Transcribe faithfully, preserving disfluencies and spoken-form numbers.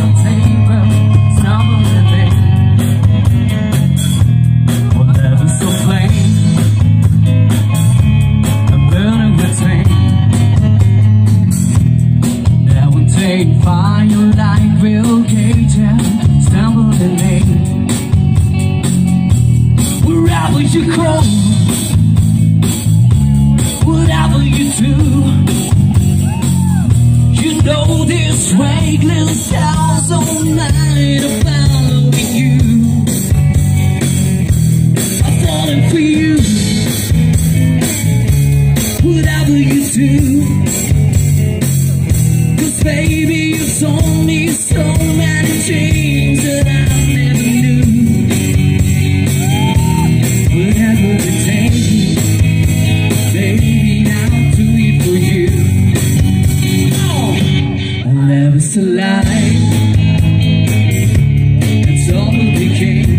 the table, stumbling in. Whatever's so plain, a burning the train. Now we'll take fire like real cage and stumbling in. Wherever you go, whatever you do, you know this wakeless sounds all night are following you. I'm falling for you, whatever you do. Cause baby, you told me so many things that I never knew. Whatever it takes, baby, I'll do it for you. Love is a lie, that's all it became.